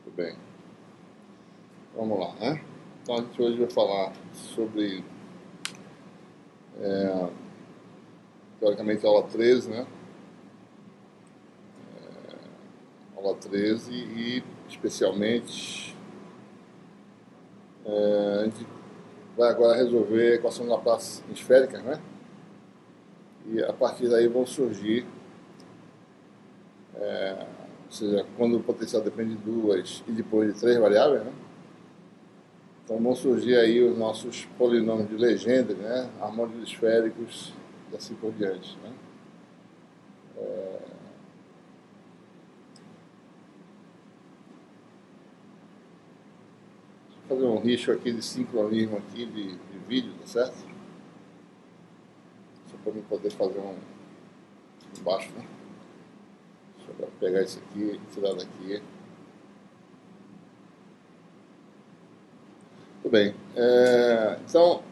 Muito bem. Vamos lá, né? Então a gente hoje vai falar sobre, teoricamente, a aula 13, né? Aula 13 e, especialmente, a gente vai agora resolver a equação de Laplace esférica, né? E a partir daí vão surgir, ou seja, quando o potencial depende de duas e depois de três variáveis, né? Então vão surgir aí os nossos polinômios de Legendre, né? Harmônicos esféricos e assim por diante, né? Vou fazer um risco aqui de sincronismo aqui de vídeo, tá certo? Só para eu poder fazer um embaixo, né? Deixa eu pegar isso aqui e tirar daqui. Tudo bem. Então,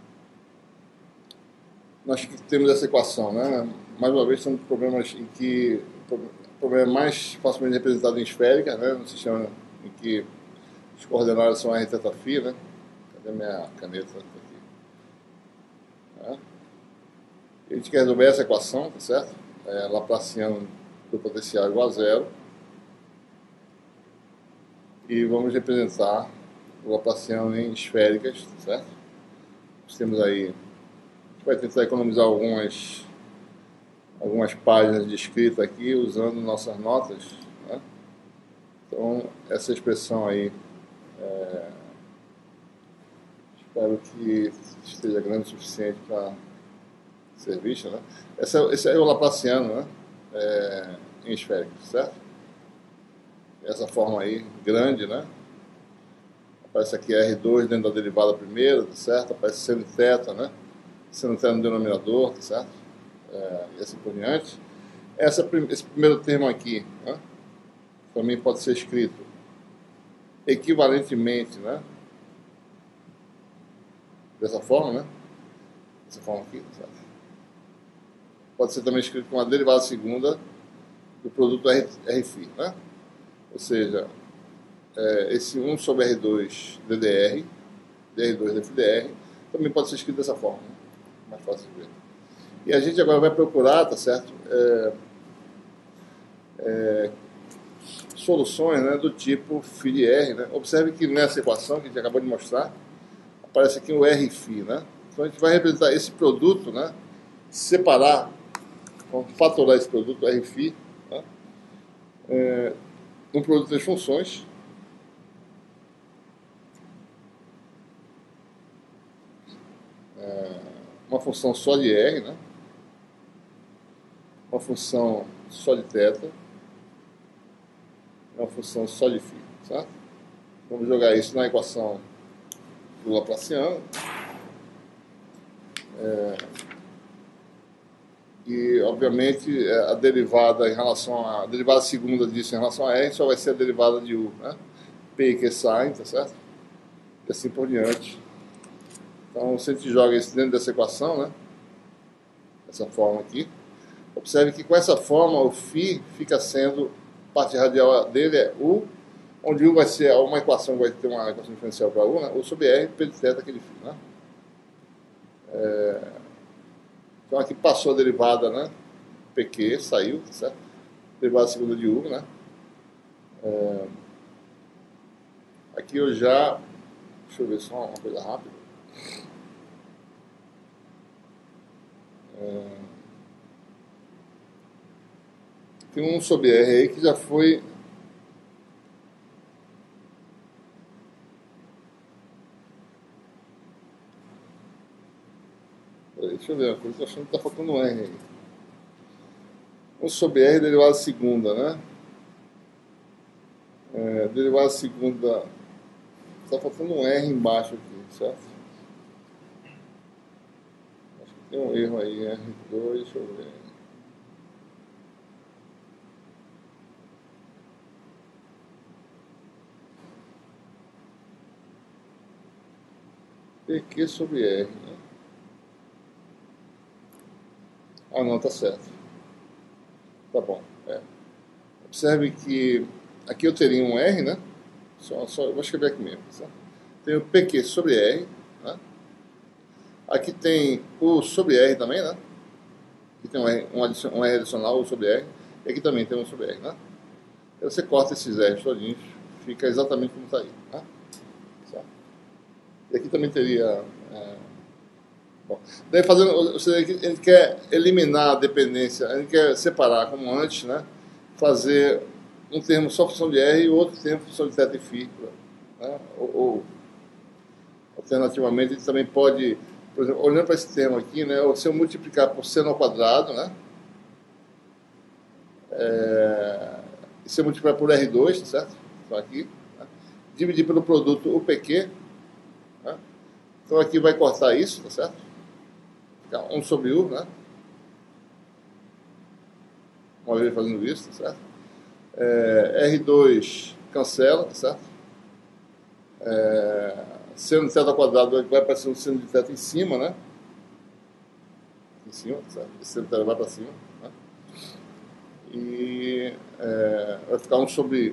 nós temos essa equação, né? Mais uma vez, são problemas em que o problema é mais facilmente representado em esférica, né? No sistema em que as coordenadas são r θ φ, né? Cadê minha caneta? Aqui. Né? A gente quer resolver essa equação, tá certo? Laplaciano do potencial igual a zero. E vamos representar o Laplaciano em esféricas, tá certo? Nós temos aí, a gente vai tentar economizar algumas páginas de escrita aqui, usando nossas notas, né? Então, essa expressão aí, espero que esteja grande o suficiente para ser vista, né? Esse é o Laplaciano, né? Em esféricas, certo? Essa forma aí, grande, né? Aparece aqui R2 dentro da derivada primeira, tá certo? Aparece seno θ, né? Seno θ no denominador, tá certo? E assim por diante. Esse primeiro termo aqui, né? Também pode ser escrito equivalentemente, né? Dessa forma, né? Dessa forma aqui, tá certo? Pode ser também escrito com a derivada segunda do produto Rφ, né? Ou seja, esse 1 sobre R2 ddr, dr2 dφdr, também pode ser escrito dessa forma, né? Mais fácil de ver. E a gente agora vai procurar, tá certo? Soluções, né, do tipo φ de r, né? Observe que nessa equação que a gente acabou de mostrar, aparece aqui o Rφ, né? Então a gente vai representar esse produto, né? Separar, vamos fatorar esse produto Rφ, né? Um produto das funções. Uma função só de r, né? Uma função só de θ, uma função só de φ, certo? Vamos jogar isso na equação do Laplaciano. E, obviamente, a derivada em relação a derivada segunda disso em relação a r só vai ser a derivada de u, né? P e Q sin, tá certo? E assim por diante. Então, se a gente joga isso dentro dessa equação, né? Dessa forma aqui, observe que com essa forma o φ fica sendo, parte radial dele é u, onde u vai ser uma equação, vai ter uma equação diferencial para u, né? U sobre r, P de θ, aquele φ, né? Então aqui passou a derivada, né? PQ, saiu, tá certo? Derivada segunda de u, né? Aqui eu já, deixa eu ver só uma coisa rápida. Tem um sobre R aí que já foi. Deixa eu ver uma coisa, estou achando que está faltando um R aí. Um sobre R derivada segunda, né? Derivada segunda. Está faltando um R embaixo aqui, certo? Acho que tem um erro aí, R2, deixa eu ver. PQ sobre R, né? Ah, não, tá certo. Tá bom. Observe que aqui eu teria um R, né? eu vou escrever aqui mesmo. Certo? Tem o PQ sobre R. Né? Aqui tem o sobre R também, né? Aqui tem um R adicional, o sobre R. E aqui também tem um sobre R, né? Aí você corta esses R's todinhos, fica exatamente como está aí. Né? Certo? E aqui também teria... bom, daí ele quer eliminar a dependência, ele quer separar, como antes, né? Fazer um termo só função de R e outro termo função de θ e φ. Né? Ou alternativamente, ele também pode, por exemplo, olhando para esse termo aqui, né? Se eu multiplicar por seno ao quadrado, né? E se eu multiplicar por R2, tá certo? Então aqui, né? Dividir pelo produto o PQ, né? Então aqui vai cortar isso, tá certo? Ficar 1 sobre U, né? Uma vez fazendo isso, tá certo? R2 cancela, tá certo? Seno de θ ao quadrado vai aparecer um seno de θ em cima, né? Em cima, tá certo? Esse seno de θ vai para cima, né? E vai ficar 1 sobre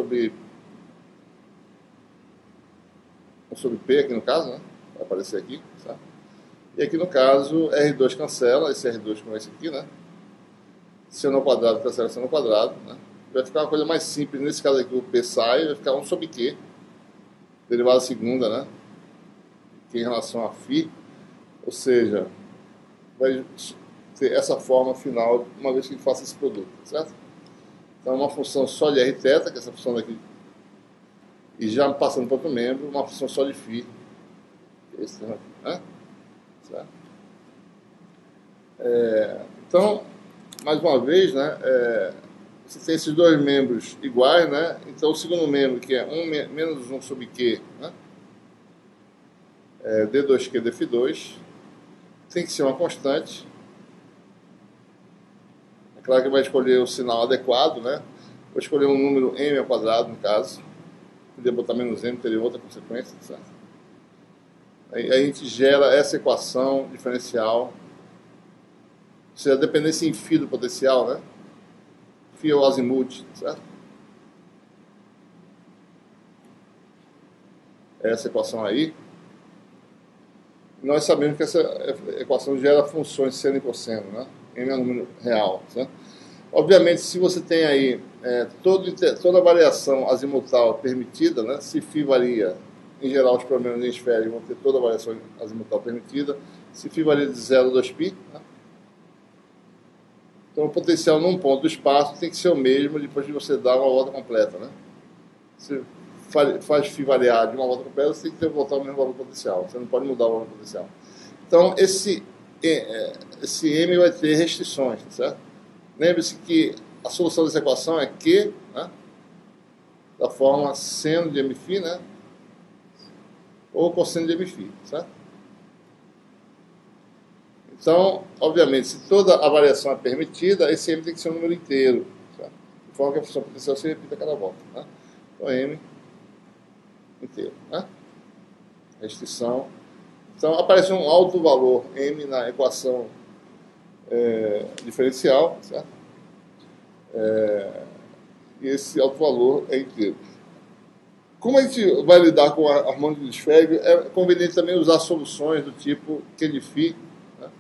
P aqui no caso, né? Vai aparecer aqui, certo? E aqui no caso, R2 cancela, esse R2 com esse aqui, né? Seno ao quadrado cancela seno ao quadrado, né? Vai ficar uma coisa mais simples, nesse caso aqui o P sai, vai ficar 1 sobre Q, derivada segunda, né? Q em relação a φ, ou seja, vai ter essa forma final, uma vez que ele faça esse produto, certo? Então, uma função só de Rθ, que é essa função daqui, e já passando para outro membro, uma função só de φ, esse termo aqui, né? Certo? Então, mais uma vez, né? Você tem esses dois membros iguais, né? Então, o segundo membro, que é 1 menos 1 sobre Q, né? D2Q dφ2, tem que ser uma constante. É claro que vai escolher o sinal adequado, né? Vou escolher um número m ao quadrado, no caso. Podia botar menos m, teria outra consequência, certo? Aí a gente gera essa equação diferencial, ou seja, a dependência em φ do potencial, né? Φ é o azimuth, certo? Essa equação aí. Nós sabemos que essa equação gera funções seno e cosseno, né? M é um número real, certo? Obviamente, se você tem aí toda a variação azimutal permitida, né? Se φ varia, em geral os problemas em esfera vão ter toda a variação azimutal permitida. Se φ varia de 0 a 2π, né? Então o potencial num ponto do espaço tem que ser o mesmo depois de você dar uma volta completa, né? Se faz φ variar de uma volta completa, você tem que voltar ao mesmo valor potencial. Você não pode mudar o valor potencial. Então, esse M vai ter restrições, tá certo? Lembre-se que a solução dessa equação é Q, né? Da forma seno de Mφ, né? Ou cosseno de Mφ, certo? Então, obviamente, se toda a variação é permitida, esse M tem que ser um número inteiro, certo? De forma que a função potencial se repita a cada volta, né? Então, M inteiro, né? Restrição. Então, aparece um alto valor M na equação diferencial, certo? E esse alto valor é inteiro. Como a gente vai lidar com a harmônica de esférico, é conveniente também usar soluções do tipo Q de φ, né?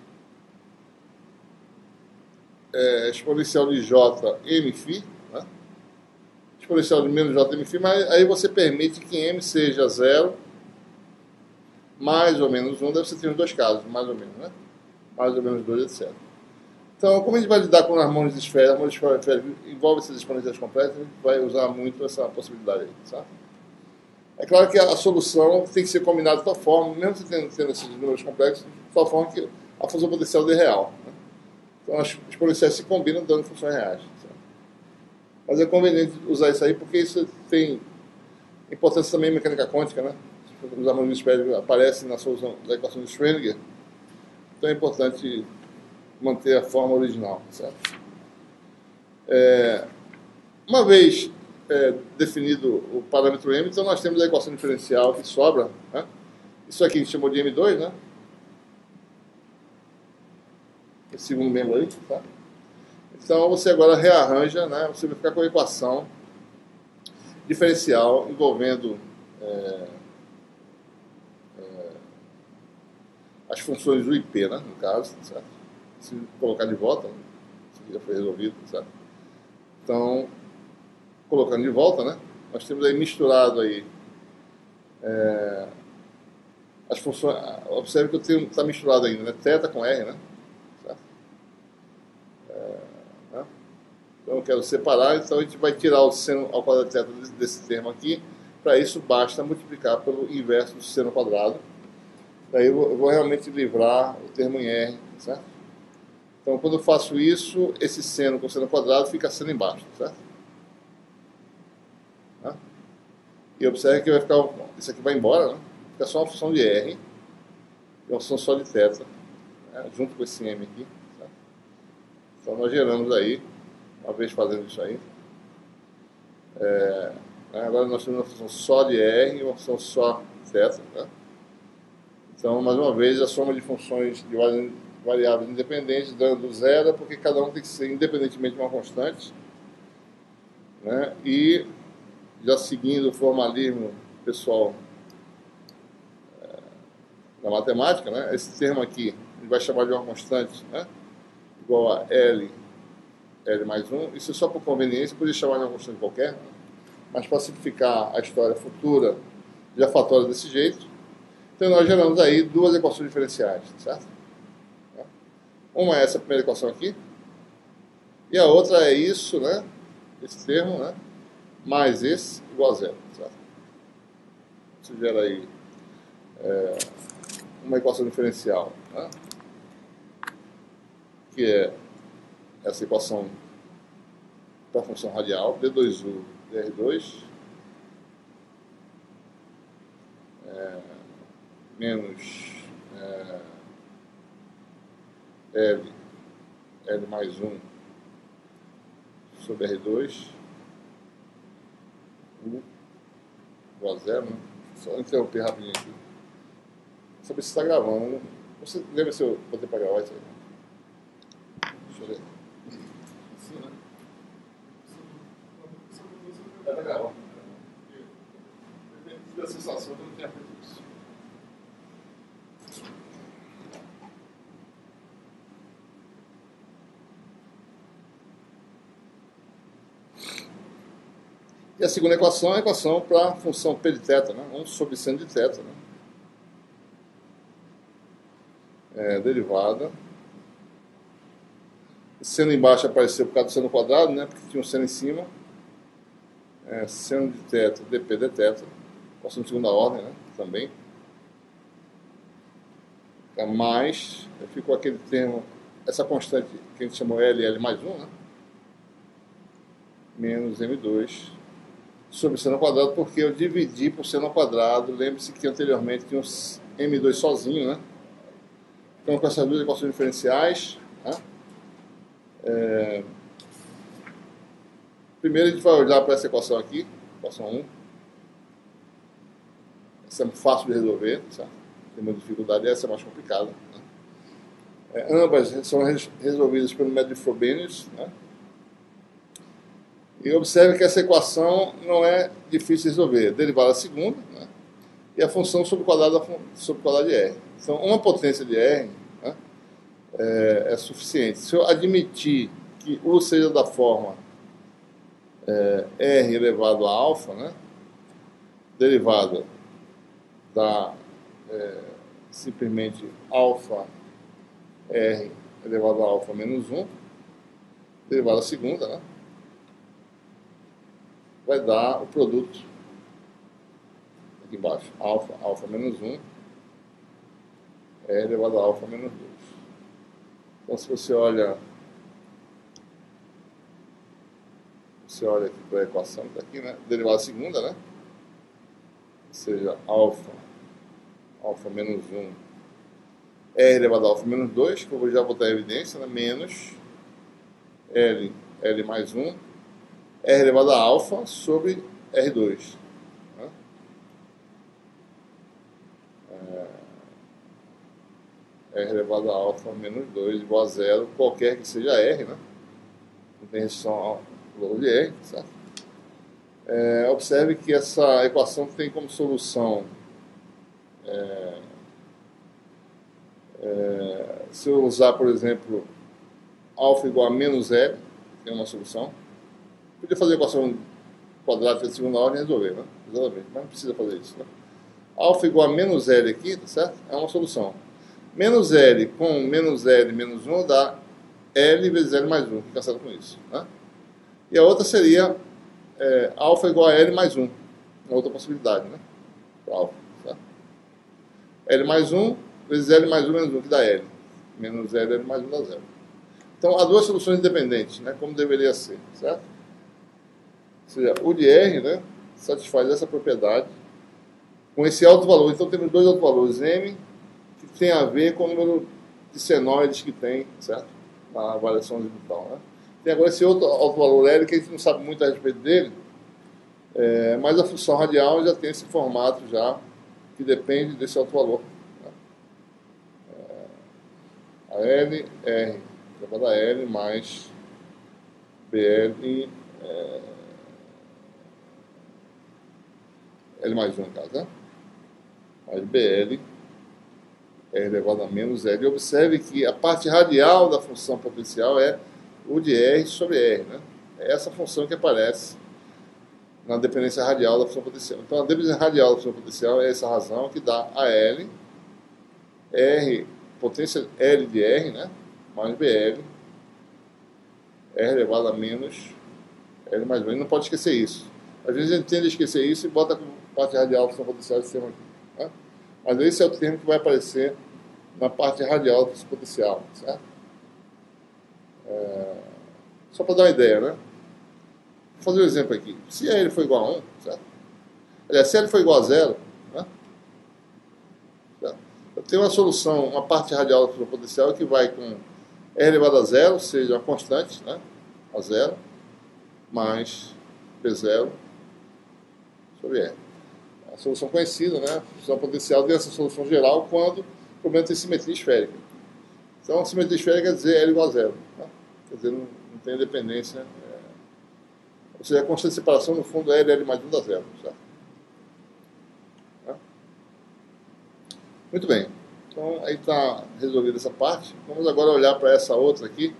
Exponencial de J Mφ, né? Exponencial de menos J Mφ, mas aí você permite que M seja 0, mais ou menos 1, deve ser ter os dois casos, mais ou menos, né? Mais ou menos 2, etc. Então, como a gente vai lidar com harmônicos de esfera, harmônicos de esfera envolve esses exponenciais complexos, a gente vai usar muito essa possibilidade aí, sabe? É claro que a solução tem que ser combinada de tal forma, mesmo você tendo esses números complexos, de tal forma que a função potencial dê real, né? Então, as exponenciais se combinam dando funções reais, sabe? Mas é conveniente usar isso aí, porque isso tem importância também em mecânica quântica, né? Os harmônicos de esfera aparecem na solução da equação de Schrödinger, então é importante manter a forma original, certo? Uma vez definido o parâmetro M, então nós temos a equação diferencial que sobra, né? Isso aqui a gente chamou de M2, né? Esse segundo membro aí, tá? Então você agora rearranja, né? Você vai ficar com a equação diferencial envolvendo as funções do IP, né, no caso, certo? Se colocar de volta, né? Isso já foi resolvido, certo? Então, colocando de volta, né, nós temos aí misturado aí as funções. Observe que eu tenho, está misturado ainda, né, θ com R, né? Certo? Né? Então eu quero separar, então a gente vai tirar o seno ao quadrado de θ desse termo aqui. Para isso basta multiplicar pelo inverso do seno ao quadrado. Daí eu vou realmente livrar o termo em R, certo? Então quando eu faço isso, esse seno com seno ao quadrado fica seno embaixo, certo? Né? E observe que vai ficar, isso aqui vai embora, né? Fica só uma função de R e uma função só de θ, né? Junto com esse M aqui, certo? Então nós geramos aí, uma vez fazendo isso aí, agora nós temos uma função só de R e uma função só de θ, né? Então, mais uma vez, a soma de funções de variáveis independentes dando zero, porque cada um tem que ser independentemente de uma constante, né? E, já seguindo o formalismo pessoal da matemática, né? Esse termo aqui, a gente vai chamar de uma constante, né? Igual a L mais 1. Isso é só por conveniência, poderia chamar de uma constante qualquer, né? Mas para simplificar a história futura, já fatora desse jeito. Então nós geramos aí duas equações diferenciais, certo? Uma é essa primeira equação aqui, e a outra é isso, né? Esse termo, né? Mais esse igual a zero, certo? Isso gera aí uma equação diferencial, né? Que é essa equação para a função radial, d2u dr2 menos L mais 1 sobre R2 igual a zero, né? Só interromper rapidinho aqui. Saber se está gravando. Você lembra se eu botei para gravar isso aí? Deixa eu ver. Sim, né? Está gravando. Eu tive a sensação que eu não tinha feito isso. E a segunda equação é a equação para a função P de θ, né? 1 sobre seno de θ, né? Derivada. O seno embaixo apareceu por causa do seno quadrado, né? Porque tinha um seno em cima. Seno de θ, dp dθ. Equação de segunda ordem, né? Também. Mais, ficou aquele termo, essa constante que a gente chamou L mais 1, né? Menos M2 sobre seno ao quadrado, porque eu dividi por seno ao quadrado. Lembre-se que anteriormente tinha um M2 sozinho, né? Então, com essas duas equações diferenciais, né? Primeiro a gente vai olhar para essa equação aqui, equação 1. Essa é fácil de resolver, certo? Tem uma dificuldade, essa é mais complicada, né? Ambas são resolvidas pelo método de Frobenius, né? E observe que essa equação não é difícil de resolver. Derivada segunda, né? E a função sobre o quadrado de R. Então, uma potência de R, né, é suficiente. Se eu admitir que U seja da forma R elevado a alfa, né, derivada da simplesmente alfa R elevado a alfa menos 1, derivada segunda, né, vai dar o produto aqui embaixo, alfa menos 1, R elevado a alfa menos 2. Então, se você olha aqui para a equação que está aqui, né, derivada segunda, né, ou seja, alfa menos 1, R elevado a alfa menos 2, que eu vou já botar em evidência, né, menos L mais 1, R elevado a alfa sobre R2. Né? R elevado a alfa menos 2 igual a zero, qualquer que seja R, né? Não tem restrição ao valor de R, certo? Observe que essa equação tem como solução, se eu usar, por exemplo, alfa igual a menos L, tem uma solução. Podia fazer a equação quadrática de segunda ordem e resolver, né? Exatamente, mas não precisa fazer isso, né? Alfa igual a menos L aqui, tá certo? É uma solução. Menos L com menos L menos 1 dá L vezes L mais 1, fica certo com isso, né? E a outra seria alfa igual a L mais 1, uma outra possibilidade, né? Para alfa, certo? L mais 1 vezes L mais 1 menos 1, que dá L. Menos L, L mais 1 dá 0. Então, há duas soluções independentes, né? Como deveria ser, certo? Ou seja, o de R, né, satisfaz essa propriedade com esse alto valor. Então, temos dois altos valores, M, que tem a ver com o número de senoides que tem, certo? Na variação orbital, né? Tem agora esse outro alto valor L, que a gente não sabe muito a respeito dele, mas a função radial já tem esse formato já, que depende desse alto valor. Né? A L, R, elevado a L mais BL, L mais 1, no caso, né? Mais BL, R elevado a menos L. E observe que a parte radial da função potencial é o de R sobre R, né? É essa função que aparece na dependência radial da função potencial. Então, a dependência radial da função potencial é essa razão que dá a L, R, potência L de R, né? Mais BL, R elevado a menos L mais 1. E não pode esquecer isso. Às vezes a gente tende a esquecer isso e bota como parte radial da função potencial esse termo aqui. Né? Mas esse é o termo que vai aparecer na parte radial da função potencial, certo? Só para dar uma ideia, né? Vou fazer um exemplo aqui. Se L for igual a 1, certo? Aliás, se L for igual a 0, né? Certo? Eu tenho uma solução, uma parte radial da função potencial que vai com R elevado a 0, ou seja, uma constante, né? A 0, mais P0 sobre R. A solução conhecida, né? A função potencial dessa solução geral quando o problema tem simetria esférica. Então, simetria esférica quer dizer L igual a 0. Né? Quer dizer, não tem dependência. Ou seja, a constante de separação, no fundo, é L mais 1 dá 0. Certo? Né? Muito bem. Então, aí está resolvida essa parte. Vamos agora olhar para essa outra aqui.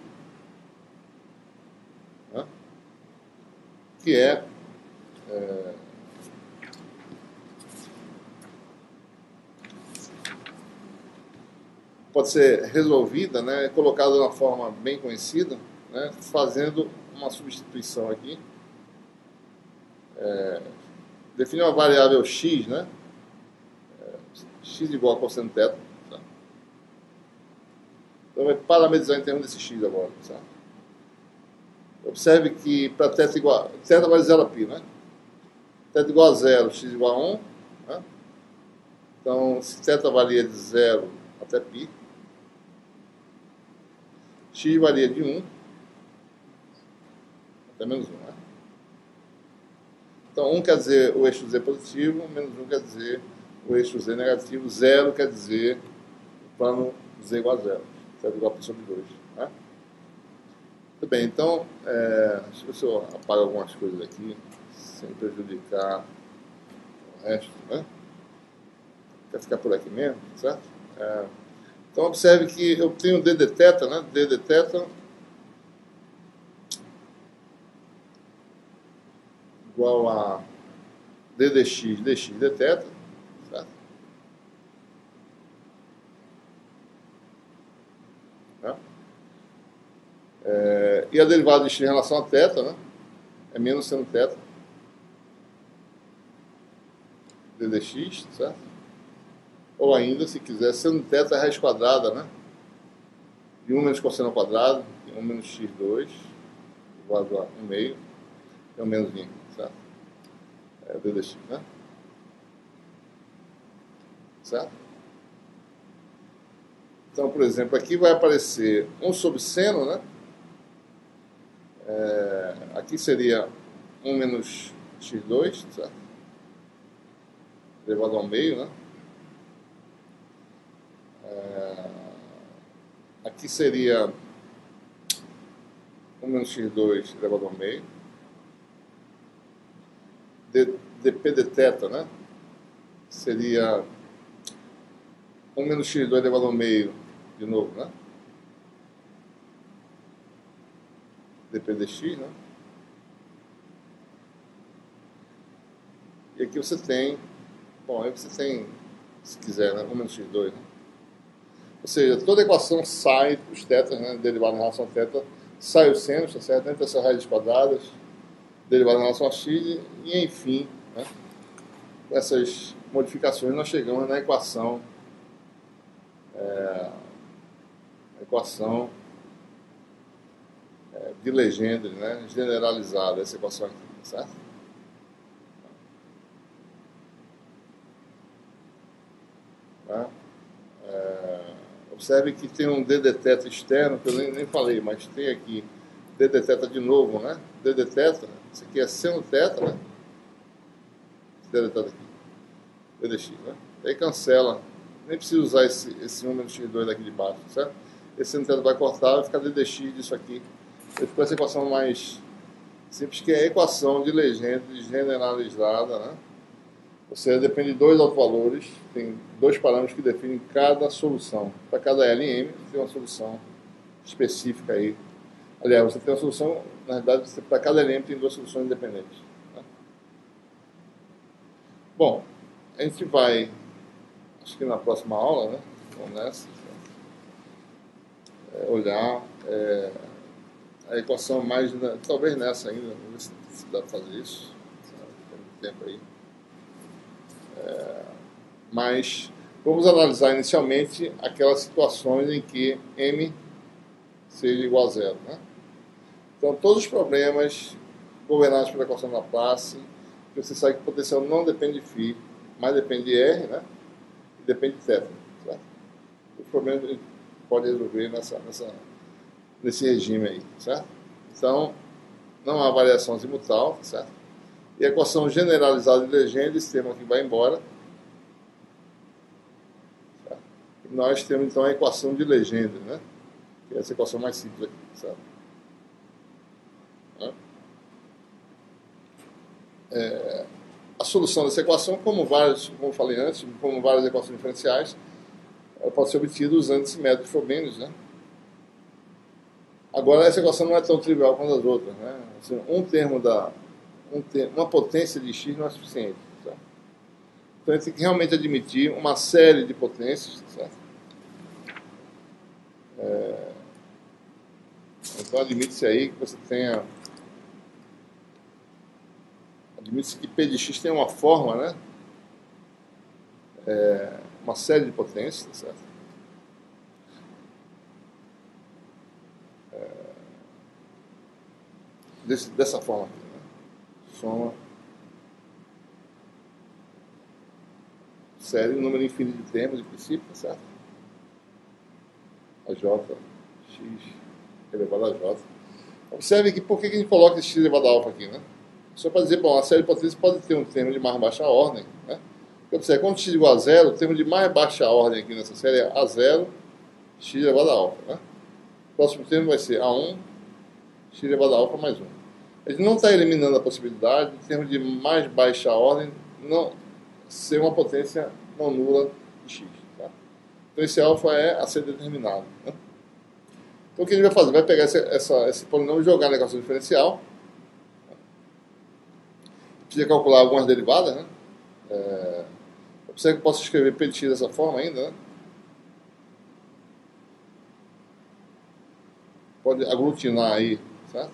Né? Que pode ser resolvida, né, colocada de uma forma bem conhecida, né, fazendo uma substituição aqui. Define uma variável x, né, x igual a cosseno θ. Tá? Então, vai parametrizar em termos desse x agora. Tá? Observe que para θ igual θ vale 0 a π, né? θ igual a 0, x igual a 1. Né? Então, se θ varia de 0 até π, x varia de 1 até menos 1. Né? Então, 1 quer dizer o eixo z positivo, menos 1 quer dizer o eixo z negativo, 0 quer dizer o plano z igual a 0. Z igual a π sobre 2. Né? Muito bem, então, deixa eu ver se eu apago algumas coisas aqui, sem prejudicar o resto, né? Quer ficar por aqui mesmo, certo? Então, observe que eu tenho d de θ, né? D de θ igual a d dx dx de θ, certo? Né? E a derivada de x em relação a θ, né? É menos seno θ d dx, certo? Ou ainda, se quiser, seno θ raiz quadrada, né? De 1 menos cosseno ao quadrado, 1 menos x2, igual a 1 meio, é um menos zinho, certo? É d dx, né? Certo? Então, por exemplo, aqui vai aparecer 1 sobre seno, né? Aqui seria 1 menos x2, certo? Elevado ao meio, né? Aqui seria 1 menos x2 elevado ao meio. dp de θ, né? Seria 1 menos x2 elevado ao meio, de novo, né? dp de x, né? E aqui você tem, bom, aí você tem, se quiser, né? 1 menos x2, né? Ou seja, toda equação sai, os tetas, né? Derivada em relação a θ, sai os senos, tá certo? Entre essas raízes quadradas, derivada em relação a x, e enfim, né? Com essas modificações nós chegamos na equação, de Legendre, né? Generalizada, essa equação aqui, certo? Tá? Observe que tem um d de θ externo, que eu nem falei, mas tem aqui d de θ de novo, né? d de θ, isso aqui é seno θ, né? d de θ aqui, d de x, né? Aí cancela, nem precisa usar esse 1 menos x2 daqui de baixo, certo? Esse seno θ vai cortar, vai ficar d de x disso aqui. Aí ficou essa equação mais simples, que é a equação de Legendre generalizada, né? Ou seja, depende de dois autovalores, tem dois parâmetros que definem cada solução. Para cada L em M, tem uma solução específica aí. Aliás, você tem uma solução, na verdade, para cada L em M tem duas soluções independentes. Tá? Bom, a gente vai, acho que na próxima aula, né? Vamos nessa, olhar a equação mais, talvez nessa ainda, vamos ver se dá para fazer isso. Tem tempo aí. Mas vamos analisar inicialmente aquelas situações em que M seja igual a zero, né? Então, todos os problemas governados pela equação de Laplace, você sabe que o potencial não depende de φ, mas depende de R, né? E depende de θ, certo? Os problemas a gente pode resolver nesse regime aí, certo? Então, não há variação azimutal, certo? E a equação generalizada de Legendre, esse termo aqui vai embora. Certo? E nós temos, então, a equação de Legendre, né? Que é essa equação mais simples aqui, certo? A solução dessa equação, como eu falei antes, como várias equações diferenciais, ela pode ser obtida usando esse método de Frobenius, né? Agora, essa equação não é tão trivial quanto as outras, né? Assim, uma potência de x não é suficiente, certo? Então, a gente tem que realmente admitir uma série de potências, certo? Então, admite-se aí que você tenha... Admite-se que P de x tem uma forma, né? Uma série de potências, certo? Dessa forma aqui, né? Soma série, número infinito de termos de princípio, certo? A j, x elevado a j. Observe que por que a gente coloca esse x elevado a alfa aqui, né? Só para dizer, bom, a série de potências pode ter um termo de mais baixa ordem, né? Porque, observe, quando x igual a zero, o termo de mais baixa ordem aqui nessa série é a0, x elevado a alfa, né? O próximo termo vai ser a1, x elevado a alfa mais 1. A gente não está eliminando a possibilidade de termo de mais baixa ordem não ser uma potência não nula de x. Tá? Então esse alfa é a ser determinado. Né? Então o que a gente vai fazer? Vai pegar esse polinômio e jogar na equação diferencial. Precisa calcular algumas derivadas. Né? Observe que eu posso escrever P de x dessa forma ainda. Né? Pode aglutinar aí, certo?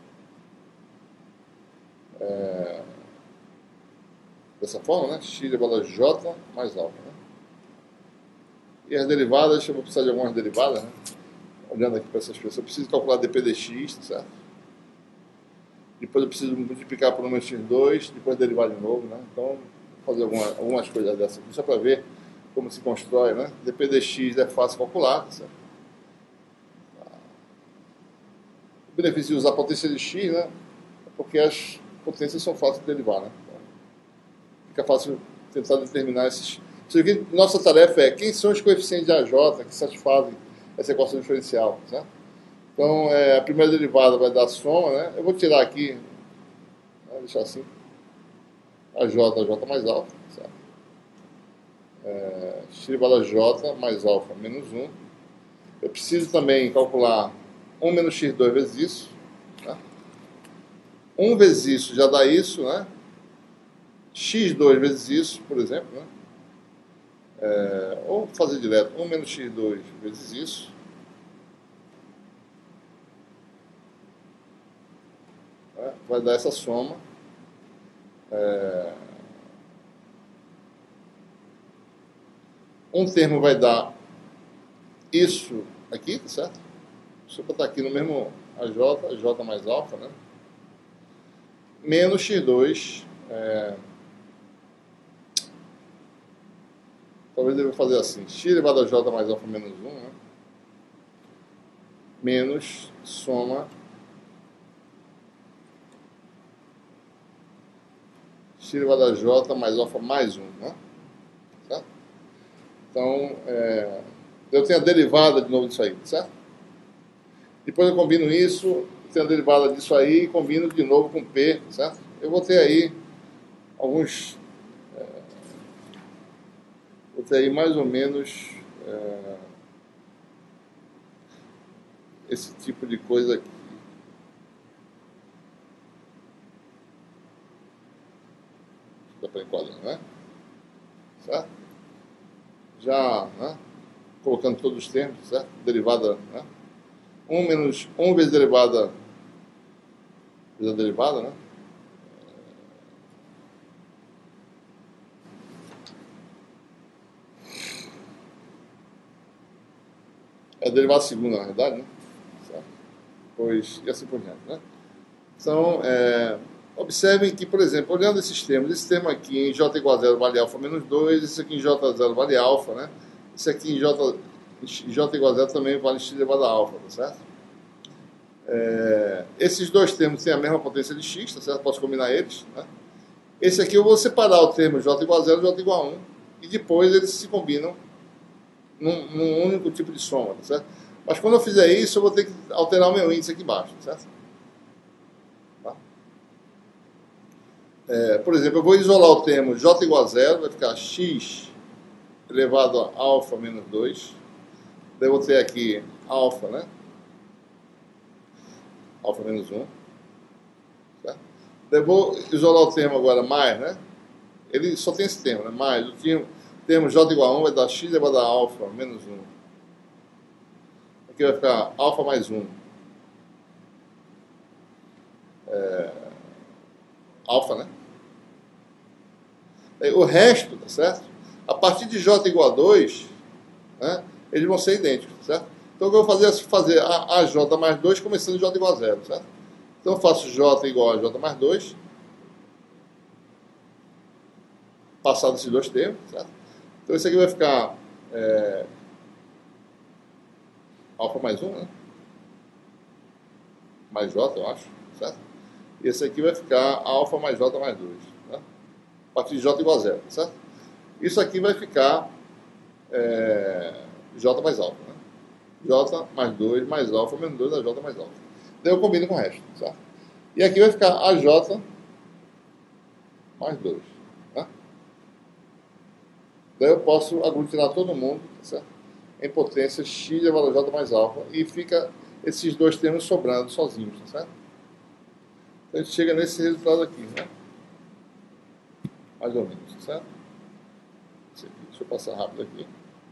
Dessa forma, né? X elevado a j mais alfa. Né? E as derivadas, eu vou precisar de algumas derivadas, né? Olhando aqui para essa expressão, eu preciso calcular dp dx, certo? Depois eu preciso multiplicar por 1 menos x2, depois derivar de novo, né? Então, vou fazer algumas coisas dessas aqui, só para ver como se constrói, né? dp dx é fácil calcular, certo? O benefício de usar a potência de x, né? É porque as potências são fáceis de derivar, né? Então, fica fácil tentar determinar esses... Nossa tarefa é quem são os coeficientes de AJ que satisfazem essa equação diferencial, certo? Então, a primeira derivada vai dar a soma, né? Eu vou tirar aqui, vou deixar assim. a J mais alfa, certo? X elevado a J mais alfa menos 1. Eu preciso também calcular 1 menos x2 vezes isso. Tá? 1 vezes isso já dá isso, né? x2 vezes isso, por exemplo, né? Ou fazer direto, 1 menos x2 vezes isso. Vai dar essa soma. Um termo vai dar isso aqui, tá certo? Se eu botar aqui no mesmo a J mais alfa, né? Menos x2. Talvez eu vou fazer assim, x elevado a J mais alfa menos 1, né? Menos soma x elevado a J mais alfa mais 1, né? Certo? Então, eu tenho a derivada de novo disso aí, certo? Depois eu combino isso, tenho a derivada disso aí e combino de novo com P, certo? Eu vou ter aí alguns... vou ter aí mais ou menos esse tipo de coisa aqui. Dá para enquadrar, né? Certo? Já, né? Colocando todos os termos, certo? Derivada, né? 1 menos 1 vezes derivada vezes a derivada, né? É a derivada segunda, na verdade, né? Certo? Pois, e assim por diante, né? Então, observem que, por exemplo, olhando esses termos, esse termo aqui em J igual a 0 vale alfa menos 2, esse aqui em J0 vale alfa, né? Esse aqui em J igual a 0 também vale x elevado a alfa, tá certo? Esses dois termos têm a mesma potência de x, tá certo? Posso combinar eles, né? Esse aqui eu vou separar o termo J igual a 0 e J igual a 1, e depois eles se combinam num único tipo de soma, tá certo? Mas quando eu fizer isso, eu vou ter que alterar o meu índice aqui embaixo, tá certo? Tá? Por exemplo, eu vou isolar o termo J igual a 0, vai ficar x elevado a alfa menos 2. Daí eu vou ter aqui alfa, né? Alfa menos 1. Certo? Daí eu vou isolar o termo agora mais, né? Ele só tem esse termo, né? Mais. O termo J igual a 1 vai dar x elevado a alfa menos 1. Aqui vai ficar alfa mais 1. Alfa, né? O resto, tá certo? A partir de J igual a 2, né, eles vão ser idênticos, certo? Então o que eu vou fazer é fazer a J mais 2 começando de J igual a 0, certo? Então eu faço J igual a J mais 2, passado esses dois termos, certo? Então isso aqui vai ficar alfa mais 1, né? Mais J, eu acho, certo? E esse aqui vai ficar alfa mais J mais 2, né? A partir de J igual a 0, certo? Isso aqui vai ficar J mais alfa, né? J mais 2 mais alfa menos 2 a J mais alfa. Daí eu combino com o resto, certo? E aqui vai ficar AJ mais 2, né? Daí eu posso aglutinar todo mundo, certo? Em potência x elevado a J mais alfa, e fica esses dois termos sobrando sozinhos, certo? Então a gente chega nesse resultado aqui, né? Mais ou menos, certo? Esse aqui. Deixa eu passar rápido aqui.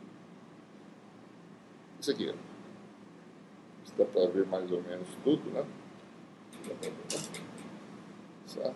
Isso aqui, ó. Isso dá para ver mais ou menos tudo, né? Dá pra ver, né? Certo?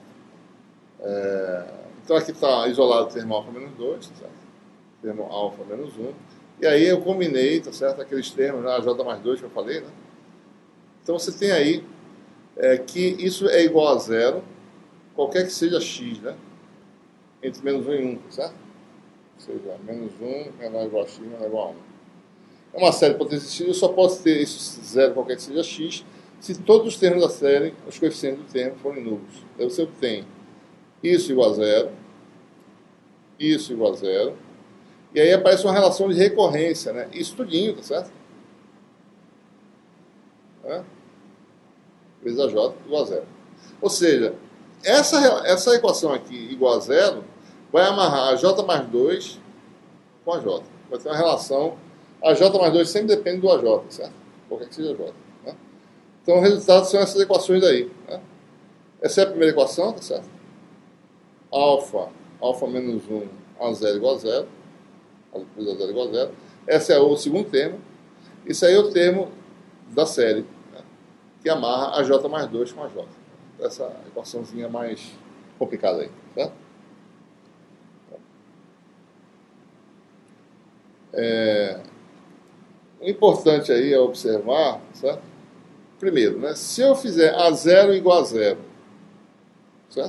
Então aqui está isolado o termo alfa menos 2, certo? Termo alfa menos 1. E aí eu combinei, tá certo? Aqueles termos, né? A J mais 2 que eu falei, né? Então você tem aí que isso é igual a 0, qualquer que seja x, né? Entre menos 1 e 1, tá certo? Ou seja, menos 1 menor ou igual a x, menor ou igual a 1. É uma série de potências x, eu só posso ter esse 0, qualquer que seja x, se todos os termos da série, os coeficientes do termo, forem nulos. Então você obtém isso igual a 0, isso igual a 0, e aí aparece uma relação de recorrência, né? Isso tudinho, tá certo? Vezes a J igual a 0. Ou seja, essa equação aqui igual a zero vai amarrar a j mais 2 com a j. Vai ter uma relação, a j mais 2 sempre depende do AJ, certo? Qualquer que seja j. Né? Então, o resultado são essas equações daí. Né? Essa é a primeira equação, tá certo? Alfa menos 1 a 0 igual a zero. A 0 igual a zero. Esse é o segundo termo. Isso aí é o termo da série, né? Que amarra a j mais 2 com a j. Essa equaçãozinha mais complicada aí, certo? O importante aí é observar, certo? Primeiro, né? Se eu fizer A0 igual a zero, certo?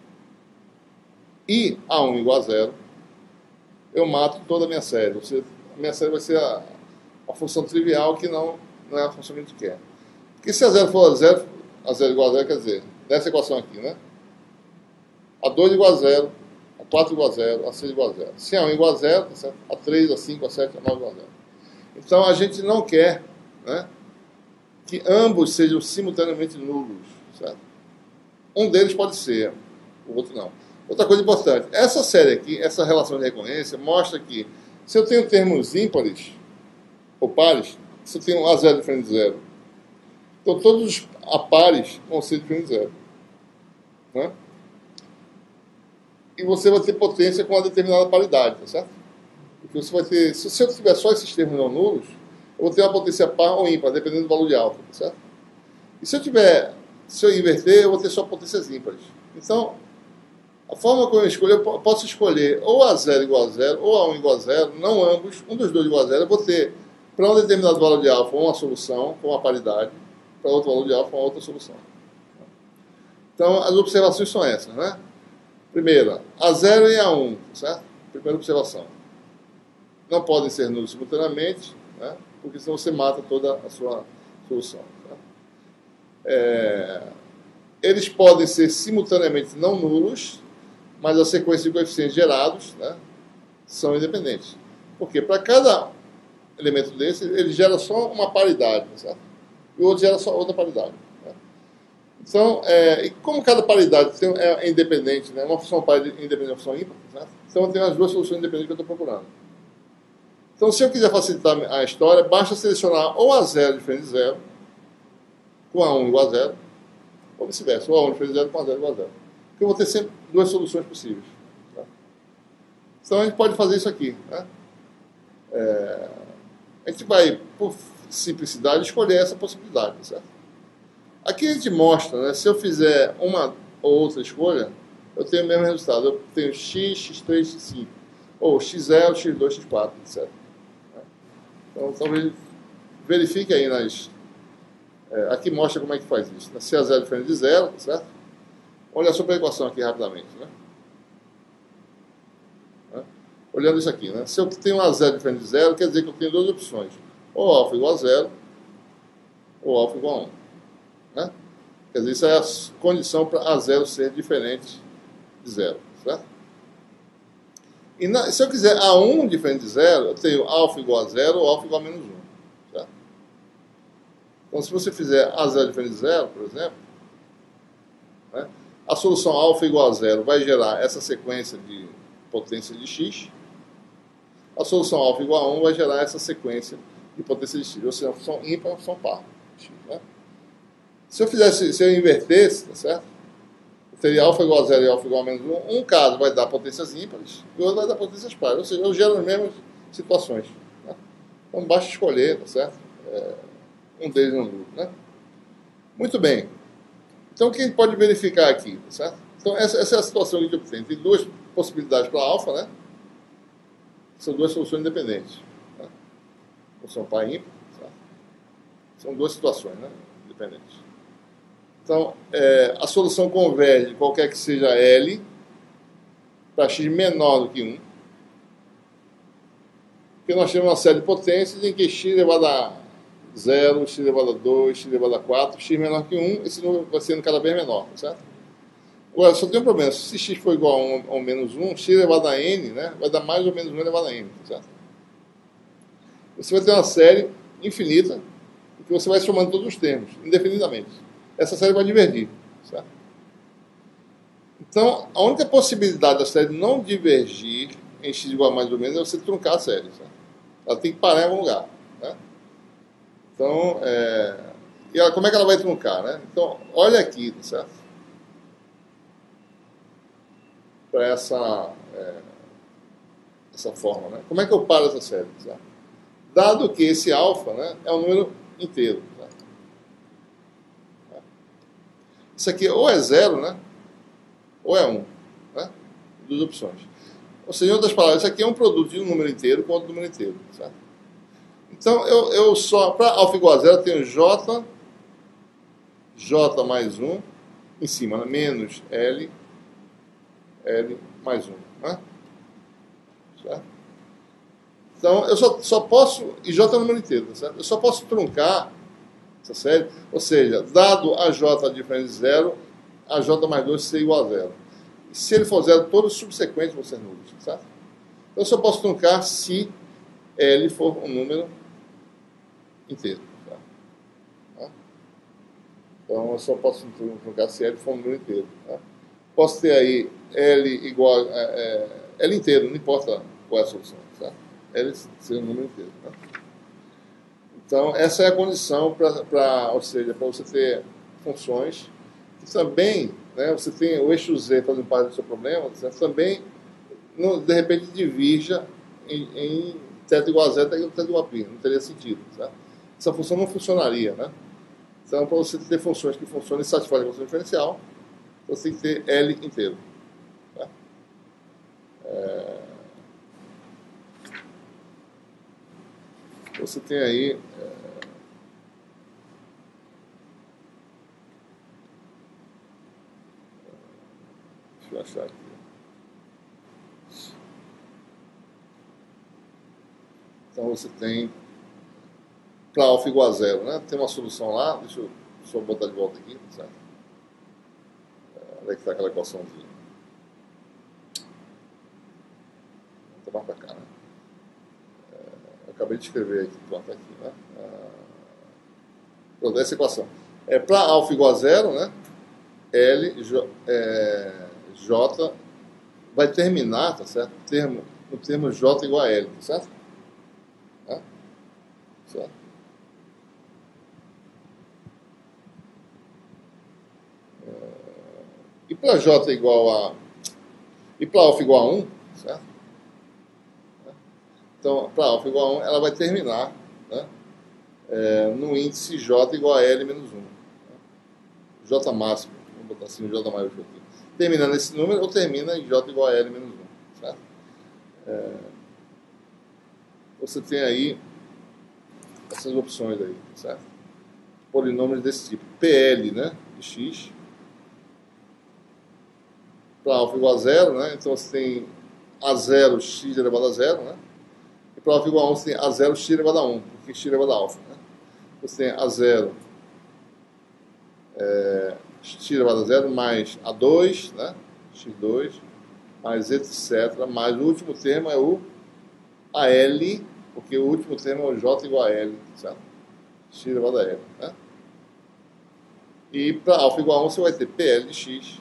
E A1 igual a zero, eu mato toda a minha série. Ou seja, a minha série vai ser a função trivial que não é a função que a gente quer. Porque se A0 for A0 igual a zero, quer dizer, nessa equação aqui, né? A2 igual a zero, A4 igual a zero, A6 igual a zero. Se A1 igual a zero, tá certo? A3, A5, A7, A9 igual a zero. Então, a gente não quer, né, que ambos sejam simultaneamente nulos, certo? Um deles pode ser, o outro não. Outra coisa importante, essa série aqui, essa relação de recorrência, mostra que se eu tenho termos ímpares, ou pares, se eu tenho um A0 diferente de zero, então todos os apares vão ser diferentes de zero. Né? E você vai ter potência com uma determinada paridade, tá certo? Porque você vai ter, se eu tiver só esses termos não nulos, eu vou ter uma potência par ou ímpar, dependendo do valor de alfa, tá certo? E se eu inverter, eu vou ter só potências ímpares. Então, a forma como eu escolho, eu posso escolher ou A0 igual a zero, ou A1 igual a zero, não ambos, um dos dois igual a zero, eu vou ter, para um determinado valor de alfa, uma solução com uma paridade, para outro valor de alfa, uma outra solução. Então, as observações são essas, né? Primeira, A0 e A1, certo? Primeira observação. Não podem ser nulos simultaneamente, né? Porque senão você mata toda a sua solução. Tá? Eles podem ser simultaneamente não nulos, mas a sequência de coeficientes gerados, né, são independentes. Porque para cada elemento desse, ele gera só uma paridade, certo? E o outro gera só outra paridade. Né? Então, e como cada paridade é independente, né, uma função par independente de uma função ímpar, certo? Então eu tenho as duas soluções independentes que eu estou procurando. Então, se eu quiser facilitar a história, basta selecionar ou A0 diferente de zero, com A1 igual a zero, ou vice-versa, ou A1 diferente de zero com A0 igual a zero. Porque eu vou ter sempre duas soluções possíveis. Tá? Então, a gente pode fazer isso aqui. Né? A gente vai, por simplicidade, escolher essa possibilidade. Certo? Aqui a gente mostra, né, se eu fizer uma ou outra escolha, eu tenho o mesmo resultado. Eu tenho x, x3, x5. Ou x0, x2, x4, etc. Então, talvez verifique aí nas... aqui mostra como é que faz isso. Né? Se A0 é diferente de zero, certo? Olha só para a equação aqui rapidamente. Né? Olhando isso aqui. Né? Se eu tenho um A0 diferente de zero, quer dizer que eu tenho duas opções. Ou alfa igual a zero, ou alfa igual a 1. Né? Quer dizer, isso é a condição para A0 ser diferente de zero. Certo? E se eu quiser A1 diferente de zero, eu tenho alfa igual a zero ou alfa igual a menos 1. Certo? Então, se você fizer A0 diferente de zero, por exemplo, né, a solução alfa igual a zero vai gerar essa sequência de potência de x. A solução alfa igual a 1 vai gerar essa sequência de potência de x. Ou seja, uma função ímpar e uma função par. X, né? Se eu invertesse, tá certo? Teria alfa igual a zero e alfa igual a menos 1. Um caso vai dar potências ímpares e o outro vai dar potências pares. Ou seja, eu gero as mesmas situações. Né? Então, basta escolher, tá certo? Um deles no grupo. Né? Muito bem. Então, o que a gente pode verificar aqui? Tá certo? Então, essa é a situação que a gente obtém. Tem duas possibilidades para alfa, né? São duas soluções independentes. Né? Função par ímpar. Certo? São duas situações, né? Independentes. Então, a solução converge, qualquer que seja L, para x menor do que 1. Porque nós temos uma série de potências em que x elevado a 0, x elevado a 2, x elevado a 4, x menor que 1, esse número vai sendo cada vez menor, certo? Agora, só tem um problema. Se x for igual a 1 ou menos 1, x elevado a n, né, vai dar mais ou menos 1 elevado a n, certo? Você vai ter uma série infinita, que você vai somando todos os termos, indefinidamente. Essa série vai divergir, certo? Então, a única possibilidade da série não divergir em x igual a mais ou menos é você truncar a série. Certo? Ela tem que parar em algum lugar. Né? Então, e ela, como é que ela vai truncar? Né? Então, olha aqui, certo? Para essa forma. Né? Como é que eu paro essa série? Certo? Dado que esse alfa, né, é um número inteiro. Certo? Isso aqui ou é zero, né? Ou é 1. Né? Duas opções. Ou seja, em outras palavras, isso aqui é um produto de um número inteiro com outro número inteiro. Certo? Então, eu só, para alfa igual a zero, eu tenho j mais 1 em cima, né? Menos L mais 1. Né? Certo? Então, eu só posso, e j é o número inteiro, certo? Eu só posso truncar essa série, ou seja, dado a j diferente de zero, a j mais 2 ser igual a zero. E se ele for zero, todos os subsequentes vão ser nulos, certo? Então, eu só posso truncar se L for um número inteiro. Tá? Então, eu só posso truncar se L for um número inteiro. Tá? Posso ter aí L igual a L inteiro, não importa qual é a solução. Tá? L ser um número inteiro. Tá? Então, essa é a condição ou seja, para você ter funções que também, né, você tem o eixo Z fazendo parte do seu problema, certo? Também, de repente, divirja em θ igual a zeta e θ igual a π. Não teria sentido. Certo? Essa função não funcionaria. Né? Então, para você ter funções que funcionem e satisfazem a função diferencial, você tem que ter L inteiro. Tá? Você tem aí... deixa eu achar aqui. Então, você tem... para alfa igual a zero, né? Tem uma solução lá, deixa eu só botar de volta aqui, certo? Onde é que está aquela equaçãozinha? Vou tomar para cá, né? Eu acabei de escrever aqui, pronto, aqui, né? Pronto, essa equação. Para alfa igual a zero, né? J vai terminar, tá certo? No termo J igual a L, tá certo? Tá? Certo? E para J igual a... e para alfa igual a 1, certo? Então, para alfa igual a 1, ela vai terminar, né, no índice J igual a L menos 1. Né? J máximo, vamos botar assim, J maiúsculo aqui. Termina nesse número ou termina em J igual a L menos 1. Certo? Você tem aí essas opções aí, certo? Polinômios desse tipo. PL, né, de x, para alfa igual a zero, né? Então você tem A0 x elevado a zero, né? E para alfa igual a 1 você tem A0 x elevado a 1, porque x elevado a alfa, né? Você tem A0 x elevado a zero mais A2, né? x2, mais etc. Mais o último termo é o AL, porque o último termo é o J igual a L, certo? X elevado a L, né? E para alfa igual a 1 você vai ter PL de x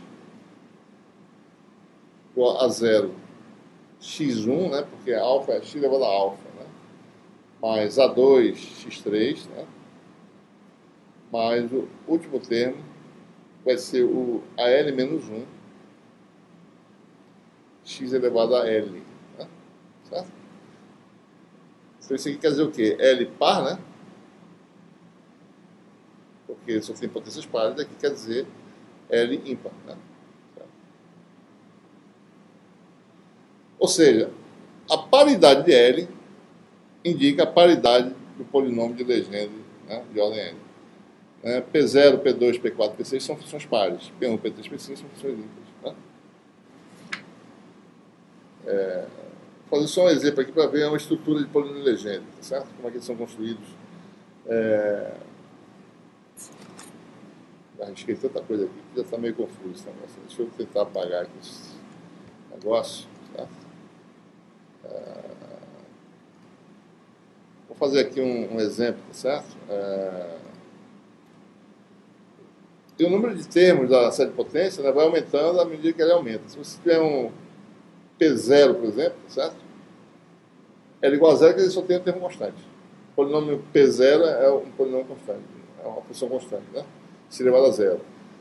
igual a 0 x1, né? Porque alfa é x elevado a alfa, né? Mais A2 x3, né? Mais o último termo vai ser o AL menos 1 x elevado a L, né? Certo? Então isso aqui quer dizer o quê? L par, né? Porque só tem potências pares, aqui quer dizer L ímpar, né? Ou seja, a paridade de L indica a paridade do polinômio de Legendre, né, de ordem N. P0, P2, P4, P6 são funções pares. P1, P3, P5 são funções ímpares. Né? Vou fazer só um exemplo aqui para ver uma estrutura de polinômio de Legendre, tá certo? Como é que eles são construídos. Arrisquei tanta coisa aqui que já está meio confuso esse negócio. Deixa eu tentar apagar aqui esse negócio. Tá? Vou fazer aqui um exemplo, tá certo? E o número de termos da série de potência, né, vai aumentando à medida que ele aumenta. Se você tiver um P0, por exemplo, certo? L igual a zero, que ele só tem um termo constante. O polinômio P0 é um polinômio constante, é uma função constante, né? Se elevado a zero.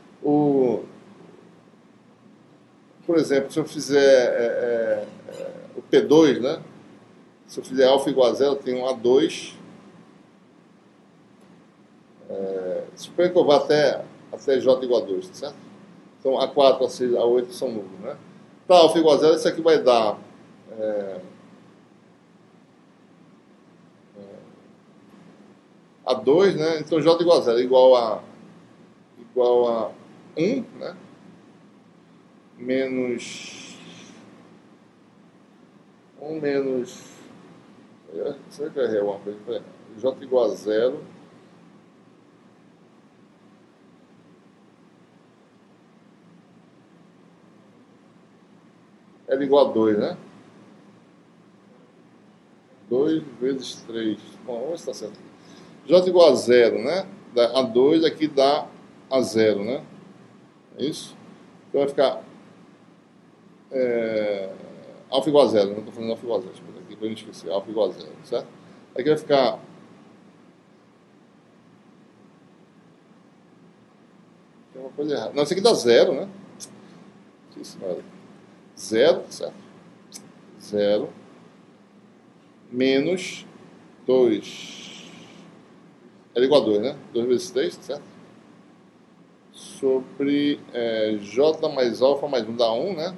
Por exemplo, se eu fizer o P2, né? Se eu fizer alfa igual a zero, eu tenho um A2. Suponha que eu vá até J igual a 2, tá certo? Então, A4, A6, A8 são nulos, né? Para alfa igual a zero, isso aqui vai dar A2, né? Então, J igual a zero igual a 1, né? Menos 1 menos... Será que eu errei alguma coisa? J igual a zero. L igual a 2, né? 2 vezes 3. Bom, vamos ver se está certo. J igual a 0, né? A 2 aqui dá a 0, né? É isso? Então vai ficar alfa igual a 0. Não estou falando alfa igual a 0. Deixa eu botar aqui para não esquecer. Alfa igual a 0, certo? Aqui vai ficar... Tem uma coisa errada. Não, isso aqui dá 0, né? Isso, 0, certo? 0 menos 2. L igual a 2, né? 2 vezes 3, certo? Sobre J mais alfa mais 1 dá 1, né?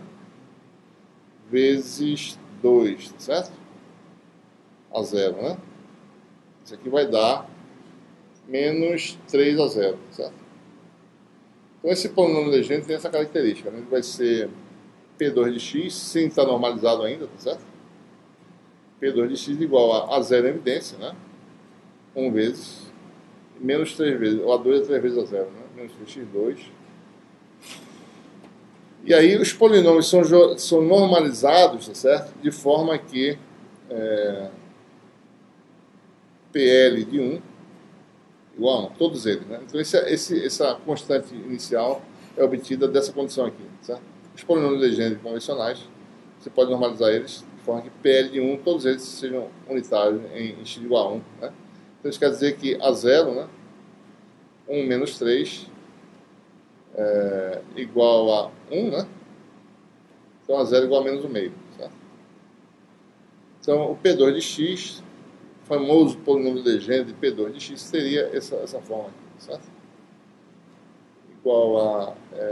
Vezes 2, certo? A 0, né? Isso aqui vai dar menos 3 a 0, certo? Então esse polinômio legendo tem essa característica, né? Ele vai ser P2 de x, sem estar normalizado ainda, tá certo? P2 de x igual a 0 em evidência, né? 1 vezes, menos 3 vezes, ou A2 é 3 vezes a 0, né? Menos 3x2. E aí os polinômios são normalizados, tá certo? De forma que PL de 1 igual a 1, todos eles, né? Então essa constante inicial é obtida dessa condição aqui, certo? Os polinômios legends convencionais, você pode normalizar eles de forma que PL de 1, todos eles sejam unitários em x igual a 1, né? Então isso quer dizer que A0, né? 1 menos 3 igual a 1, né? Então A0 igual a menos 1 meio, certo? Então o P2 de x, o famoso polinômio legend de P2 de x, seria essa forma aqui, certo? Igual a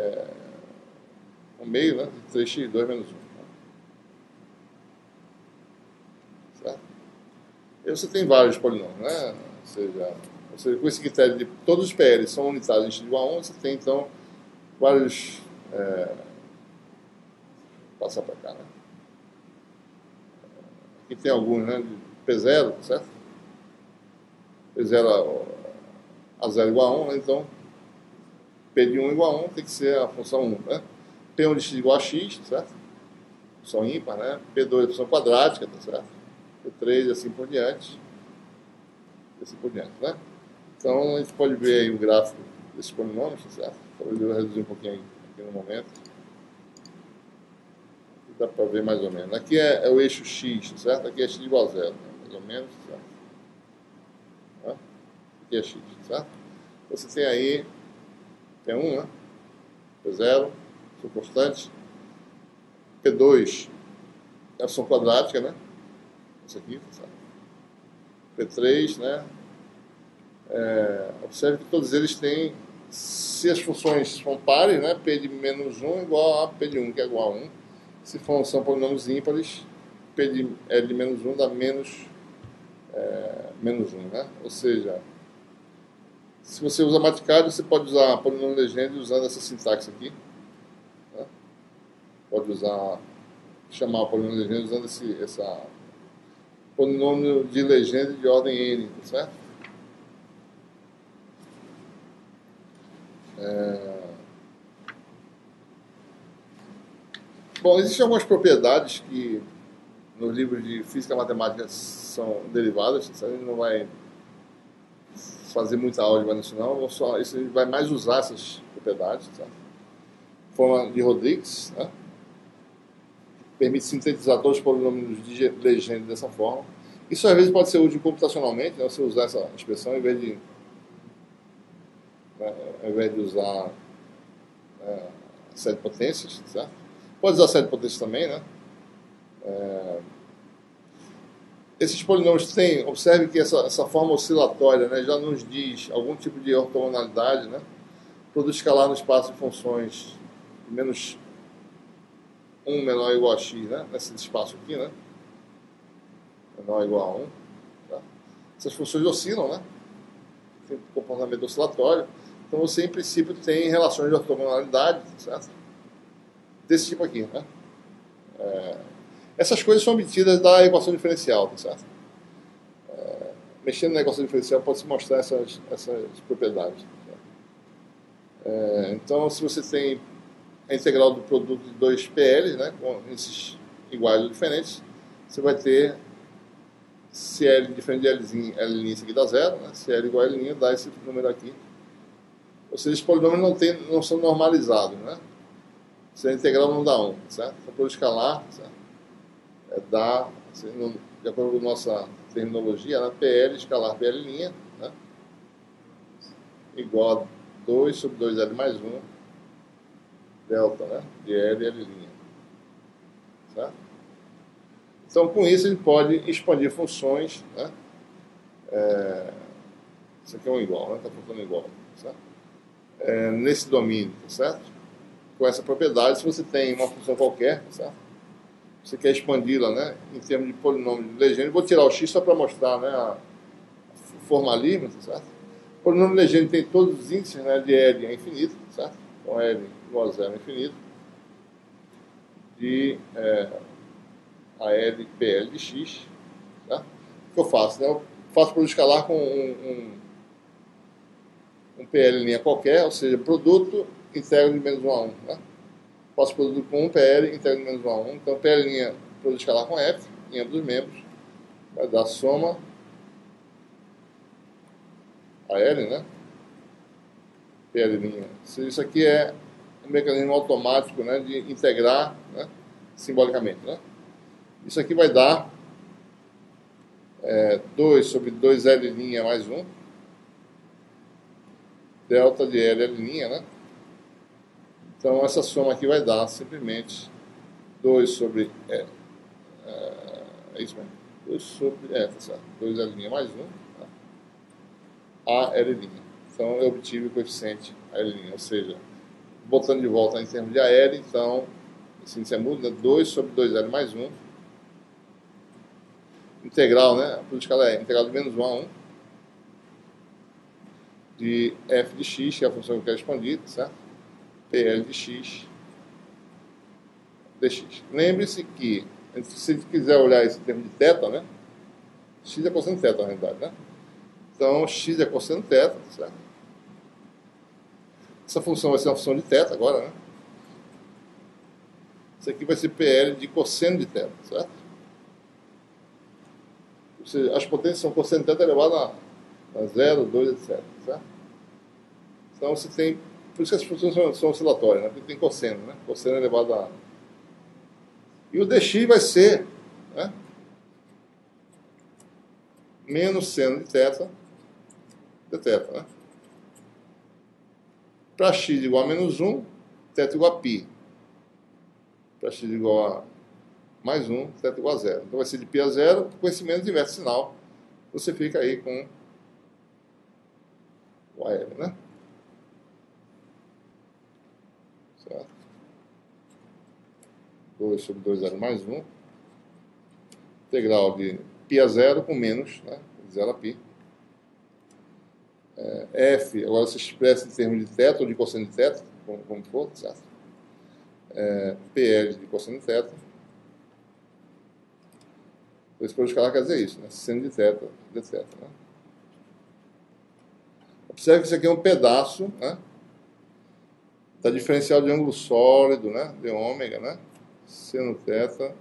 1 meio, né? De 3x2 menos 1. Né? Certo? E você tem vários polinômios, né? Ou seja, com esse critério de todos os PLs são unitários em x igual a 1, você tem então vários... Vou passar para cá, né? Aqui tem alguns, né? P0, certo? P0 a 0 igual a 1, né? Então P de 1 igual a 1 tem que ser a função 1, né? P1 de x igual a x, certo? Função ímpar, né? P2 é função quadrática, tá certo? P3 e assim por diante. Né? Então a gente pode ver aí o gráfico desses polinômios, tá certo? Talvez eu reduzir um pouquinho aqui no momento. Aqui dá para ver mais ou menos. Aqui é o eixo x, tá certo? Aqui é x igual a 0, né? Mais ou menos, tá certo? Tá? Aqui é x, certo? Então você tem aí P1, né? P0, função constante. P2 é a função quadrática, né? Isso aqui, tá certo? P3, né? Observe que todos eles têm, se as funções são pares, né? P de menos 1 igual a P de 1, que é igual a 1. Se são polinômios ímpares, P de L de menos 1 dá menos 1, né? Ou seja, se você usa matricário, você pode usar polinômio legend usando essa sintaxe aqui. Né? Pode chamar o polinômio legend usando essa polinômio de legenda de ordem n, certo? Bom, existem algumas propriedades que nos livros de física e matemática são derivadas, a gente não vai fazer muita álgebra nisso não, isso vai mais usar essas propriedades, tá? Forma de Rodrigues, né? Permite sintetizar todos os polinômios de Legendre dessa forma. Isso às vezes pode ser útil computacionalmente, né? Você usar essa expressão ao invés de usar sete potências, certo? Pode usar sete potências também, né? Esses polinômios têm, observe que essa forma oscilatória, né, já nos diz algum tipo de ortogonalidade, né? Produto escalar no espaço de funções de menos 1 menor ou igual a x, né? Nesse espaço aqui, né? Menor ou igual a 1. Tá? Essas funções oscilam, né? Tem um comportamento oscilatório. Então você, em princípio, tem relações de ortogonalidade, certo? Desse tipo aqui, né? Essas coisas são obtidas da equação diferencial, tá certo? Mexendo na equação diferencial pode-se mostrar essas propriedades. Então, se você tem a integral do produto de dois PL, né, com esses iguais ou diferentes, você vai ter se L diferente de L', isso aqui dá zero, né? Se L igual a L', dá esse número aqui. Ou seja, os polinômios não são normalizados, né? Se a integral não dá 1, certo? Então, por escalar, certo? Dá, de acordo com a nossa terminologia, né? PL escalar PL', né? Igual a 2 sobre 2L mais 1, delta, né? De L e L'. Certo? Então, com isso, a gente pode expandir funções, né? Isso aqui é um igual, né? Está faltando igual, certo? Nesse domínio, certo? Com essa propriedade, se você tem uma função qualquer, certo? Você quer expandi-la, né? Em termos de polinômio de Legendre, vou tirar o x só para mostrar, né? O formalismo, certo? O polinômio de Legendre tem todos os índices, né? De L é infinito, certo? Então, L igual a zero é infinito. De a L PL de x, tá? O que eu faço? Né? Eu faço produto escalar com um PL' qualquer, ou seja, produto integro de menos 1 a 1. Né? Faço produto com um PL integro de menos 1 a 1. Então, PL' produto escalar com F, em ambos os membros, vai dar soma a L, né? PL'. Isso aqui é um mecanismo automático, né, de integrar, né, simbolicamente, né? Isso aqui vai dar 2 sobre 2L' mais 1, delta de L', né? Então, essa soma aqui vai dar simplesmente 2 sobre... é isso mesmo. 2 sobre... tá certo. 2L' mais 1, tá? A L'. Então, eu obtive o coeficiente L', ou seja, botando de volta em termos de AL, então, esse índice é muda, 2 sobre 2L mais 1, integral, né? A escala é integral de menos 1 a 1, de f de x, que é a função que eu quero expandir, certo? PL de x dx. Lembre-se que, se a gente quiser olhar esse termo de θ, né? X é cosseno θ, na realidade, né? Então, x é cosseno θ, certo? Essa função vai ser uma função de θ agora, né? Isso aqui vai ser PL de cosseno de θ, certo? Ou seja, as potências são cosseno de θ elevado a 0, 2, etc. Certo? Então você tem... Por isso que as funções são oscilatórias, né? Porque tem cosseno, né? Cosseno elevado a... E o dx vai ser, né, menos seno de θ de θ, né? Para x igual a menos 1, θ igual a π. Para x igual a mais 1, θ igual a 0. Então vai ser de π a 0, com esse menos inverte sinal. Você fica aí com o AL, né? Certo? 2 sobre 2L mais 1. Integral de π a 0 com menos, né? De 0 a π. F, agora se expressa em termos de θ ou de cosseno de θ, como for, certo? PL de cosseno de θ. Esse produto escalar quer dizer isso, né? Seno de θ, etc. Né? Observe que isso aqui é um pedaço, né, da diferencial de ângulo sólido, né, de ômega, né? Seno θ,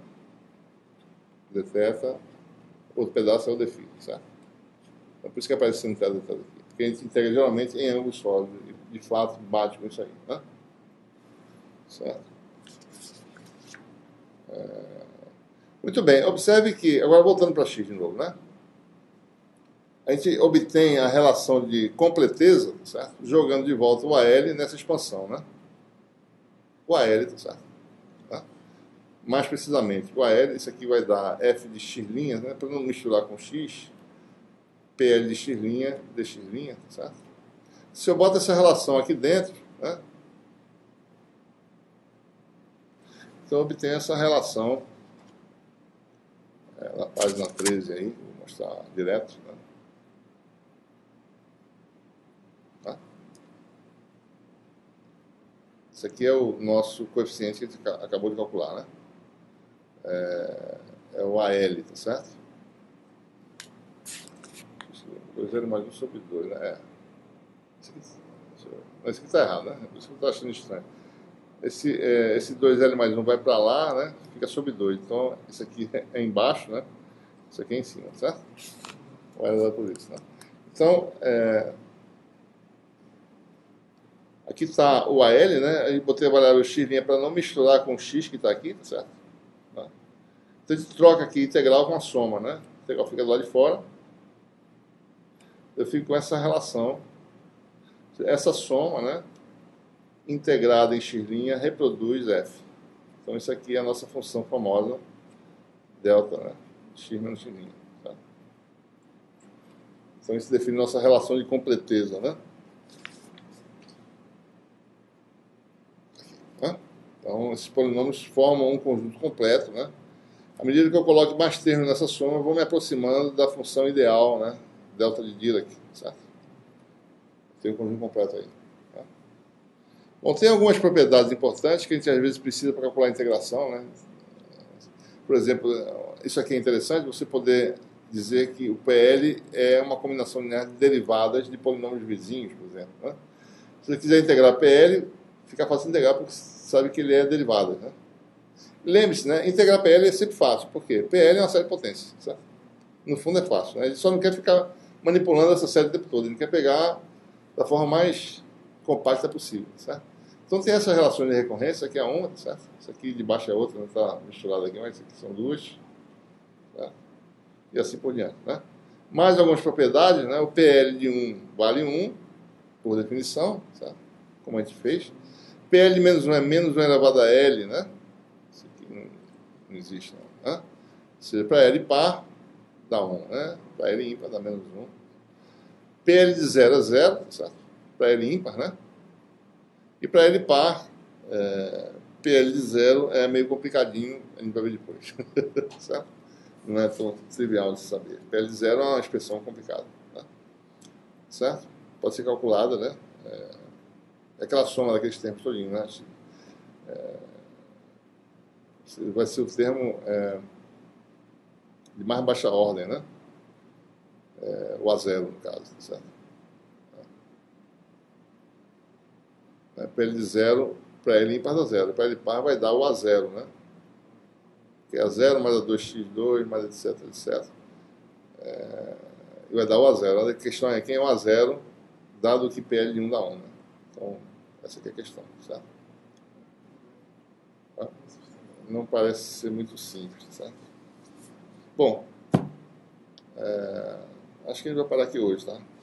dθ, outro pedaço é o dφ, certo? Então, por isso que aparece seno θ, dθ aqui. que a gente integra geralmente em ângulo sólido, e de fato bate com isso aí, né? Certo? Muito bem, observe que, agora voltando para X de novo, né? A gente obtém a relação de completeza, certo? Jogando de volta o AL nessa expansão, né? O AL, tá certo? Tá? Mais precisamente, o AL, isso aqui vai dar F de X', né? Para não misturar com X, PL de X', DX', tá certo? Se eu boto essa relação aqui dentro, né? Então eu obtenho essa relação na página 13 aí, vou mostrar direto, né? Tá? Esse aqui é o nosso coeficiente que a gente acabou de calcular, né? É o AL, tá certo? 2L mais 1 sobre 2, né? Esse aqui está errado, né? Por isso que eu estou achando estranho. Esse 2L mais 1 vai para lá, né? Fica sobre 2. Então, isso aqui é embaixo, né? Isso aqui é em cima, certo? Vai dar por isso, né? Então, aqui está o AL, né? Aí botei a variável x' para não misturar com o x que está aqui, tá certo? Tá? Então, a gente troca aqui integral com a soma, né? A integral fica do lado de fora. Eu fico com essa relação. Essa soma, né? Integrada em x' reproduz f. Então, isso aqui é a nossa função famosa, delta, né? X menos x'. Tá? Então, isso define nossa relação de completeza, né? Tá? Então, esses polinômios formam um conjunto completo, né? À medida que eu coloco mais termos nessa soma, eu vou me aproximando da função ideal, né? Delta de Dirac, certo? Tem um conjunto completo aí. Tá? Bom, tem algumas propriedades importantes que a gente às vezes precisa para calcular a integração, né? Por exemplo, isso aqui é interessante, você poder dizer que o PL é uma combinação linear de derivadas de polinômios vizinhos, por exemplo. Né? Se você quiser integrar PL, fica fácil de integrar porque você sabe que ele é derivada. Né? Lembre-se, né? Integrar PL é sempre fácil. Por quê? PL é uma série de potências. Certo? No fundo é fácil. Né? Ele só não quer ficar manipulando essa série o tempo todo. Ele quer pegar da forma mais compacta possível. Certo? Então tem essas relações de recorrência, aqui é uma, certo? Isso aqui de baixo é outra, não está misturado aqui, mas isso aqui são duas. Certo? E assim por diante. Né? Mais algumas propriedades, né? O PL de 1 vale 1, por definição, certo? Como a gente fez. PL de menos 1 é menos 1 elevado a L, né? Isso aqui não existe, não. Né? Ou seja, para L par, dá 1, né? Para L ímpar, dá menos 1. PL de 0 a 0, certo? Para L ímpar, né? E para L par, PL de 0 é meio complicadinho, a gente vai ver depois. Certo? Não é tão trivial de saber. PL de 0 é uma expressão complicada. Né? Certo? Pode ser calculada, né? É aquela soma daqueles termos todinhos, né? Vai ser o termo de mais baixa ordem, né? O A0, no caso, certo? PL de 0 para L ímpar dá 0. Para L par vai dar o A0, né? Que é A0 mais A2x2, mais etc, etc. E vai dar o A0. A questão é quem é o A0, dado que PL de 1 dá 1, né? Então, essa aqui é a questão, certo? Não parece ser muito simples, certo? Bom, acho que a gente vai parar aqui hoje, tá?